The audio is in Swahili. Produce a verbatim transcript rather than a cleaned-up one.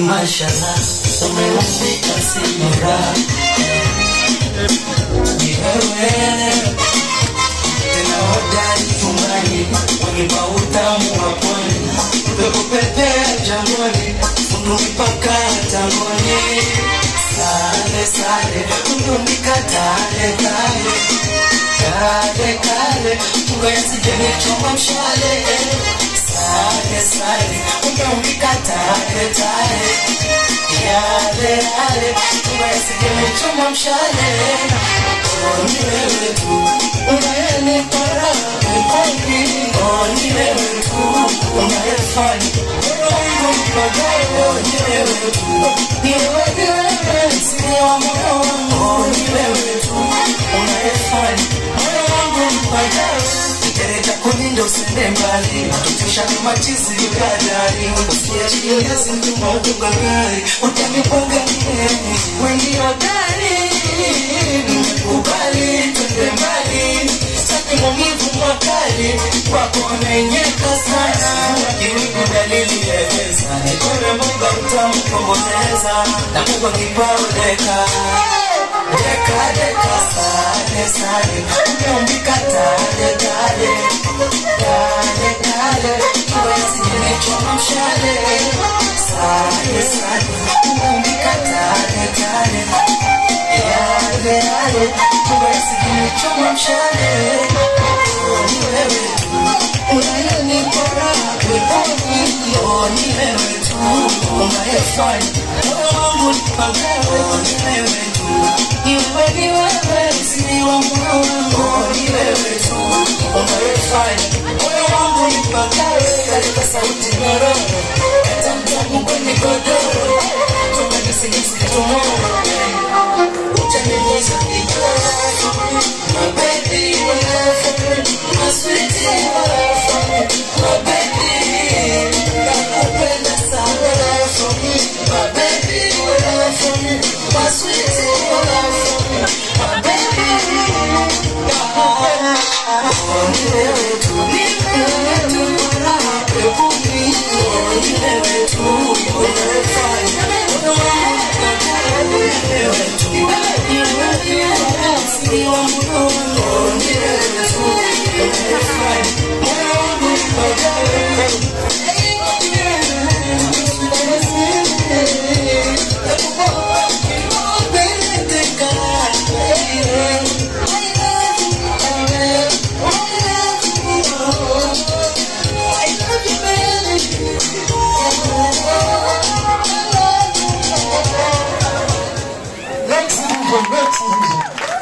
mashallah, umeumbika sinura. Ni wewe tena hodari tumbani, wanipa utamu wa pwani, upepo pepea jangwani, fundu mipaka tangoni. Sale sale, undumika tale tale, kale kale, unga yasije nichoma mshale. Sale sale, undumika tale tale, yale yale, unga yasije nichoma mshale. Oh ni wewe tu, unayenipa raha moyoni. Oh ni wewe tu, unayefanya moyo wangu mpagae. Oh ni wewe tu, ni wewe siri wa moyo wangu. Oh ni wewe tu, unayefanya moyo wangu mpagae. Nitereta kuninda usende mbali, tutisha kama chizi ukadari. Usiachilie yazi mtuma utunga gari, utanipanga nini wengi hodari. Nimekubali twende mbali, sitaki maumivu makali, kwako nenyeka sana. Kiwiku dalili ya pesa, nikore munga utamu kumboneza, na munga kipao deka. Deka deka sale sale, umeumbika tale tale, tale tale, uwezi nimechoma mshale. Sale sale, umeumbika tale tale, yale yale, uwezi nimechoma mshale. Oh ni wewe tu, unayenipa raha moyoni. Oh ni wewe tu, unayefanya moyo wangu nipagae. Oh ni wewe tu, ni wewe ni wewe siri wa moyo wangu. Oh ni wewe tu, unayefanya moyo wangu nipagae. Katika sauti nyororo, hata mtamu kwenye godoro, tumejisigisi tomorrow. Utanigusa kidogo, my baby, you love me, my sweetie, you love me, my baby. Nakupenda sana, love me, my baby, you love me, my sweetie, you love me, my baby. Oh ni wewe tu, ni wewe tu, raha peponi. Oh ni wewe tu, unayefanya moyo wangu mpagae. Ni wewe tu, ni wewe siri wa moyo wangu. Oh ni wewe tu, unayefanya moyo wangu mpagae. Next move, next move.